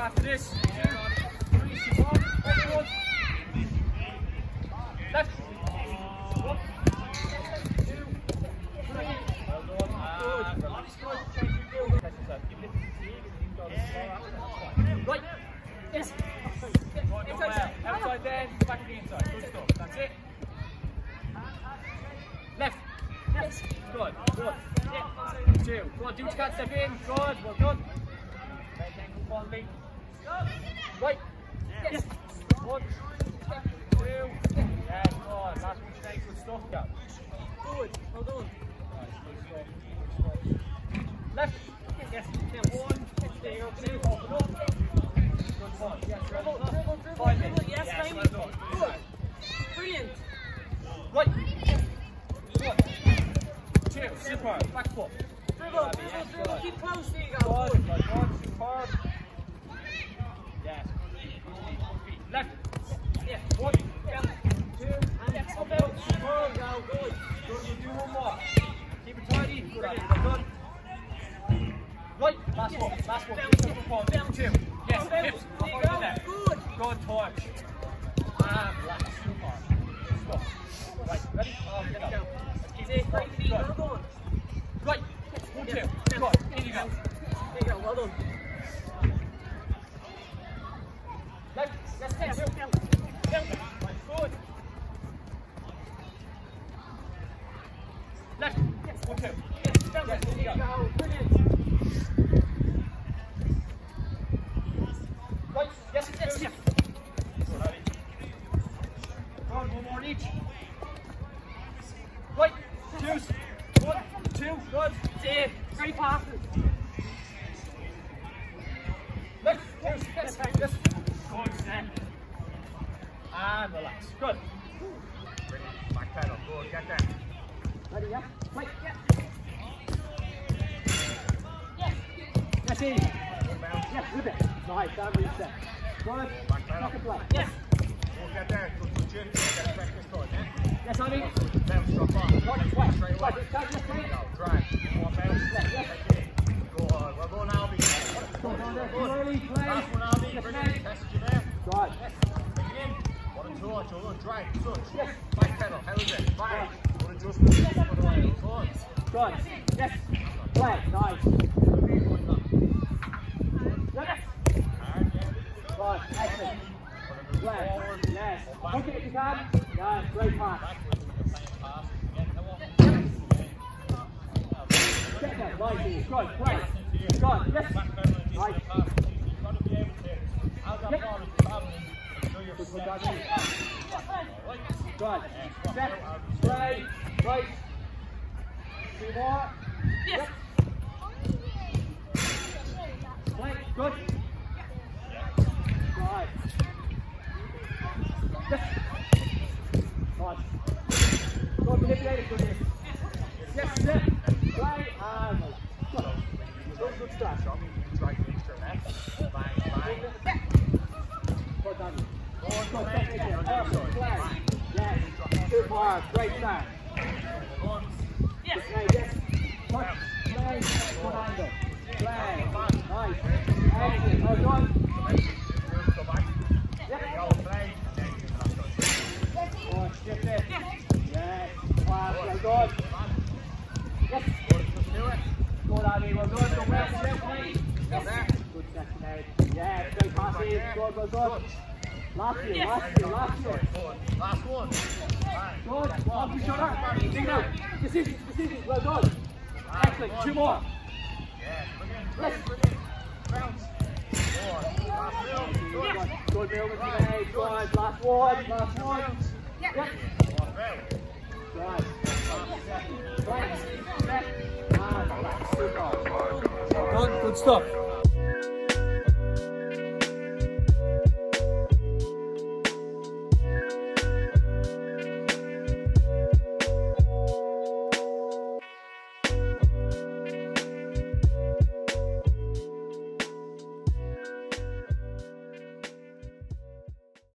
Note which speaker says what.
Speaker 1: After this, 2, 3, support, forward. Left. 1, 2, 3. Well done. Relax. Good. Change your gear. Press yourself. Give it to you. You can go slower after. That's fine. Right. Yes. Inside. Outside then. Back to the inside. Good stuff. That's it. Left. Yes. Good. Good. Yeah. 2. Go on. Do what you can. Step in. Good. Well done. Right ankle following. Right. Yes. 1, 2. Yes. Good. Last one today. Good stuff. Go. Good. Well done. Nice. Good stuff. Good stuff. Left. Yes. 1. There you go. 2. Open up. Good point. Yes. Dribble. 5 minutes. Yes. Well done. Good. Brilliant. Right. 1, 2. Super. Back foot. Dribble. Keep close. There you go. Good. Good. Superb. Yes. Left. Yes. 1, 2, and yes. Up out. Superb. Go. Good. Good. We'll do one more. Keep it tidy. Good. Well done. Right. Last one. Last one. Down 2. Yes. Hips. There you go. Good. Good touch. And relax. Superb. Good stuff. Right. Ready? Get up. Keep right feet. Well done. Right. 1, 2. Good. In you go. There you go. Well done. Left. Yes. Down. Right. Good. Left. Yes. 1, 2. Yes. Down. Yes. There you go. Brilliant. Right. Yes. Yes. Yes. Good. One more each. Right. 2. 1, 2. Good. Save. Great passes. Left. Yes. Yes. Yes. Good. Set. And relax. Good. Brilliant. Back pedal. Good. Get there. Ready? Yeah. Right. Yeah. Yes. That's easy. Yes. Rip it. Nice. Down reset. Good. Back pedal. Play. Yes. We'll get there. Good. Get a practice going. Yeah. Yes, Ollie. Bounce. Drop on. Right. Straight away. Go. Drive. One bounce. Yes. Go on. We're going Albie. Good. Last one Albie. Brilliant. Tested you there. Good. Yes. Bring it in. 1 and 2. Joe. Drive. Touch. Yes. Back pedal. How is it? Fine. Good adjustment. Good. Yes. Play. Nice. Yes. Good. Excellent. Play. Yes. Okay, if you can. Yeah, great pass. Get that. Nice. Good. Play. Good. Yes. Nice. You've got to be able to, as that ball is traveling, do your steps. Good. Set. Play. Right. 2 more. Yes. Play. Good. Good. Yes. Good. Good. Manipulate it. Good. Yes. Set. Play. And good start. Try to extra left. Bang. Good done. Good. Play. Yes. Super. Great start. Yes. Play. Yes. Touch. Play. Good angle. Play. Nice. Excellent. Well done. Go back. Yep. Go. Play. Good. Shift it. Yes. Pass. Well done. Yes. Good. Just do it. Good, Abby. Well done. Go well. Step play. Yes. Good section out. Yeah. Great passes. Good. Well done. Last year. Last one. Good. Off your shoulder. Dig it out. Decision. Well done. Excellent. 2 more. Yeah. Brilliant. Bounce. Good move with your leg. Good. Last one. Yep. Good. Good stuff.